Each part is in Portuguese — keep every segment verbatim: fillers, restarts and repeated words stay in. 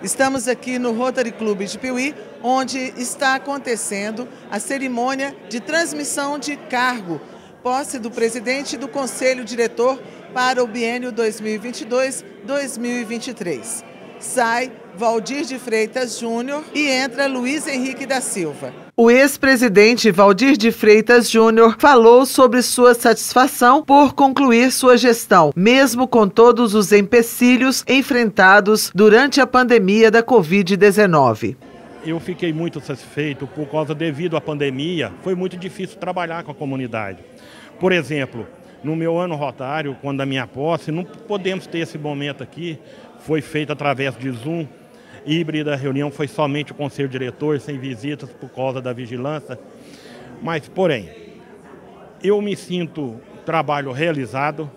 Estamos aqui no Rotary Club de Piuí, onde está acontecendo a cerimônia de transmissão de cargo, posse do presidente do Conselho Diretor para o biênio dois mil e vinte e dois a dois mil e vinte e três. Sai Valdir de Freitas Júnior e entra Luiz Henrique da Silva. O ex-presidente Valdir de Freitas Júnior falou sobre sua satisfação por concluir sua gestão, mesmo com todos os empecilhos enfrentados durante a pandemia da covid dezenove. Eu fiquei muito satisfeito por causa, devido à pandemia, foi muito difícil trabalhar com a comunidade. Por exemplo, no meu ano rotário, quando a minha posse, não podemos ter esse momento aqui, foi feito através de Zoom, híbrida, a reunião foi somente o conselho diretor, sem visitas por causa da vigilância. Mas, porém, eu me sinto trabalho realizado,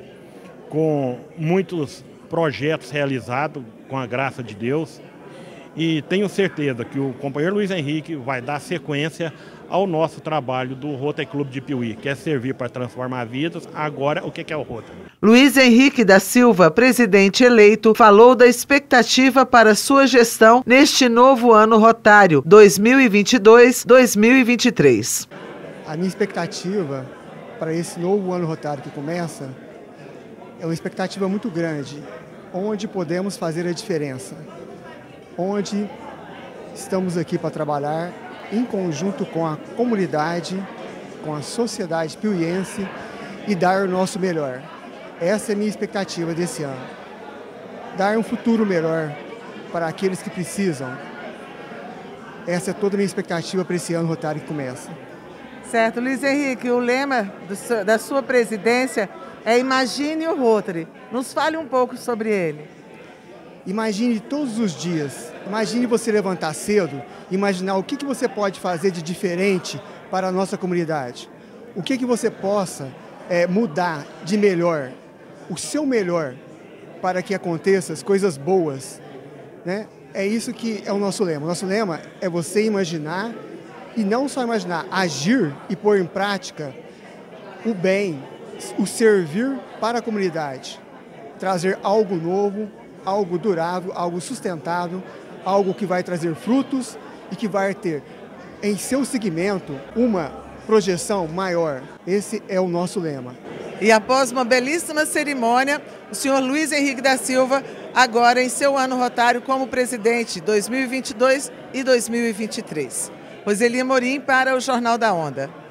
com muitos projetos realizados, com a graça de Deus, e tenho certeza que o companheiro Luiz Henrique vai dar sequência ao nosso trabalho do Rotary Club de Piuí, que é servir para transformar vidas. Agora, o que é o Rotary? Luiz Henrique da Silva, presidente eleito, falou da expectativa para sua gestão neste novo ano rotário, dois mil e vinte e dois a dois mil e vinte e três. A minha expectativa para esse novo ano rotário que começa é uma expectativa muito grande, onde podemos fazer a diferença, onde estamos aqui para trabalhar em conjunto com a comunidade, com a sociedade piuiense e dar o nosso melhor. Essa é a minha expectativa desse ano. Dar um futuro melhor para aqueles que precisam. Essa é toda a minha expectativa para esse ano rotário que começa. Certo. Luiz Henrique, o lema do seu, da sua presidência é Imagine o Rotary. Nos fale um pouco sobre ele. Imagine todos os dias, imagine você levantar cedo, imaginar o que, que você pode fazer de diferente para a nossa comunidade. O que, que você possa é, mudar de melhor, o seu melhor, para que aconteçam as coisas boas, né? É isso que é o nosso lema. O nosso lema é você imaginar, e não só imaginar, agir e pôr em prática o bem, o servir para a comunidade, trazer algo novo, algo durável, algo sustentável, algo que vai trazer frutos e que vai ter em seu segmento uma projeção maior. Esse é o nosso lema. E após uma belíssima cerimônia, o senhor Luiz Henrique da Silva, agora em seu ano rotário como presidente dois mil e vinte e dois e dois mil e vinte e três. Roseli Amorim para o Jornal da Onda.